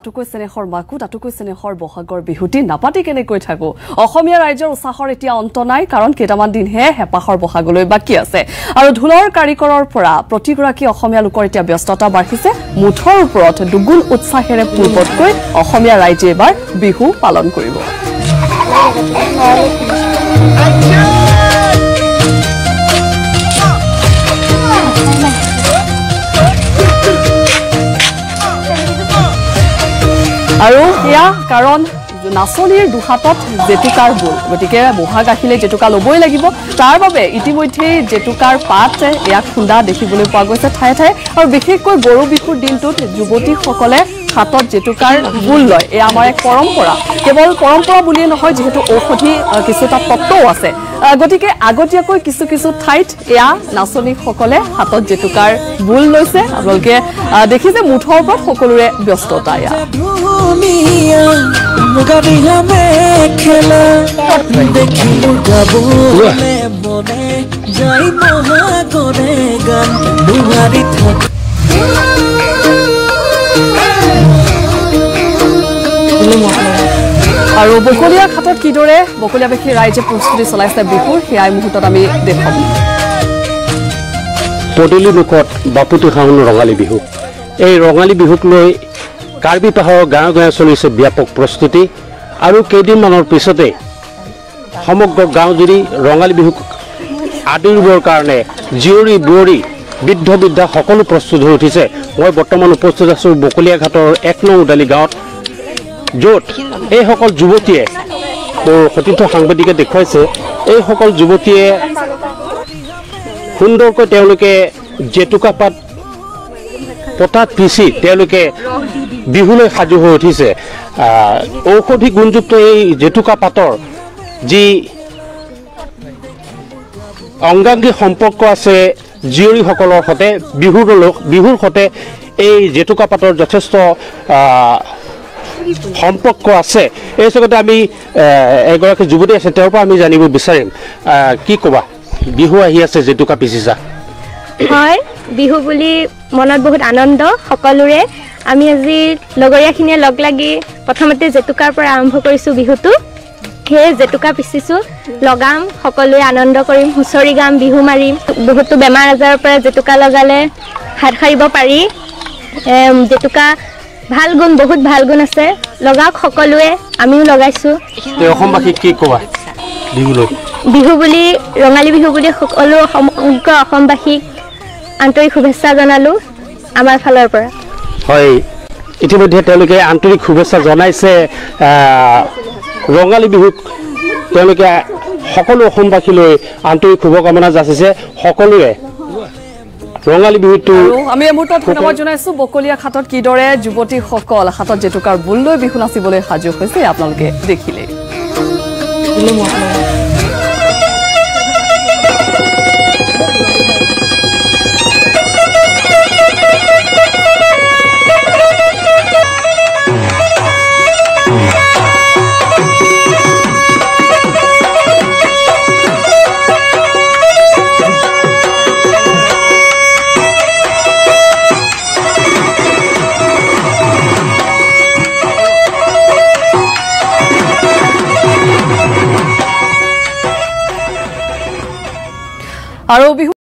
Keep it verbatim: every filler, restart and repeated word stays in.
টুকৈ চেনেহৰ মাকু তাটুকৈ চেনেহৰ বহাগৰ বিহুটি নাপাতি কেনেকৈ থাকো অসমীয়া ৰাজ্যৰ উৎসাহৰ এতিয়া অন্ত নাই কাৰণ কেইটামান দিনহে হেপাহৰ বহাগলৈ বাকি আছে আৰু ঢোলৰ কাৰিকৰৰ পৰা প্ৰতিগৰাকী অসমীয়া লোকৰ এতিয়া ব্যস্ততা বাঢ়িছে মুঠৰ ওপৰত দুগুণ উৎসাহেৰে পূৰ্বতকৈ অসমীয়া ৰাইজে এবাৰ বিহু পালন কৰিব আৰু ইয়া কাৰণ নাচনীৰ দুহাতত জেতুকাৰ বোল গতিকে বহাগ আহিলে জেতুকা ল'বই লাগিব তাৰ বাবে ইতিমধ্যে জেতুকাৰ পাত ইয়াক খুন্দা দেখিবলৈ পোৱা গৈছে ঠায়ে ঠায়ে আৰু বিশেষকৈ গৰু বিহুৰ দিনটোত যুৱতীসকলে হাতত জেতুকাৰ বোল লয় এয়া আমাৰ এক পৰম্পৰা কেৱল পৰম্পৰা বুলিয়ে নহয় যেহেতু ঔষধি কিছুটা তত্ত্বও আছে গতিকে আগতীয়াকৈ কিছু কিছু ঠাইত এয়া নাচনীসকলে হাতত জেতুকাৰ বোল লৈছে আপোনালোকে দেখিছে মুঠৰ ওপৰত সকলোৰে ব্যস্ততা এয়া আৰু বকলিয়া ঘাটত কিদৰে বকলিয়াবাসী ৰাইজে প্ৰস্তুতি চলাইছে বিহুৰ সেয়াই মুহূৰ্তত আমি দেখাম পদূলি মুখত বাপুতি সাহোন ৰঙালী বিহু এই ৰঙালী বিহুক লৈ কাৰ্বি পাহাৰৰ গাঁৱে গাঁৱে চলিছে ব্যাপক প্ৰস্তুতি আৰু কেইদিনমানৰ পিছতে সমগ্ৰ গাঁওজুৰি ৰঙালী বিহুক আদৰিবৰ কাৰণে জীয়ৰী বোৱাৰী বৃদ্ধ বৃদ্ধা সকলো প্ৰস্তুত হৈ উঠিছে মই বৰ্তমান উপস্থিত আছোঁ বকলিয়া ঘাটৰ এক নং উদালি গাঁৱত য'ত এইসকল যুৱতীয়ে মোৰ সতীৰ্থ সাংবাদিকে দেখুৱাইছে এইসকল যুৱতীয়ে সুন্দৰকৈ তেওঁলোকে জেতুকা পাত পতাত পিচি তেওঁলোকে বিহুলৈ সাজু হৈ উঠিছে ঔষধি গুণযুক্ত এই জেতুকা পাতৰ যি অংগাংগী সম্পৰ্ক আছে জীয়ৰীসকলৰ সৈতে বিহুৰ বিহুৰ সৈতে এই জেতুকা পাতৰ যথেষ্ট সম্পৰ্ক আছে এই জগতে আমি এগৰাকী যুৱতী আছে তেওঁৰ পৰা আমি জানিব বিচাৰিম কি ক'বা বিহু আহি আছে জেতুকা পিচিছা হয় বিহু বুলি মনত বহুত আনন্দ সকলোৰে আমি আজি লগৰীয়াখিনিয়ে লগ লাগি প্ৰথমতে জেতুকাৰ পৰা আৰম্ভ কৰিছোঁ বিহুটো সেই জেতুকা পিচিছোঁ লগাম সকলোৱে আনন্দ কৰিম হুঁচৰি গাম বিহু মাৰিম বহুতো বেমাৰ আজাৰৰ পৰা জেতুকা লগালে হাত সাৰিব পাৰি জেতুকা ভাল গুণ বহুত ভাল গুণ আছে লগাওক সকলোৱে আমিও লগাইছোঁ অসমবাসীক কি ক'বা বিহুলৈ বিহু বুলি ৰঙালী বিহু বুলি সকলো সমগ্ৰ অসমবাসীক আন্তৰিক শুভেচ্ছা জনালোঁ আমাৰ ফালৰ পৰা হয় ইতিমধ্যে তেওঁলোকে আন্তৰিক শুভেচ্ছা জনাইছে ৰঙালী বিহুক তেওঁলোকে সকলো অসমবাসীলৈ আন্তৰিক শুভকামনা যাচিছে সকলোৱে ৰঙালী বিহুটো আমি এই মুহূৰ্তত ধন্যবাদ জনাইছোঁ বকলিয়া ঘাটত কিদৰে যুৱতীসকল হাতত জেতুকাৰ বোল লৈ বিহু নাচিবলৈ সাজু হৈছে আপোনালোকে দেখিলে আৰু বিহু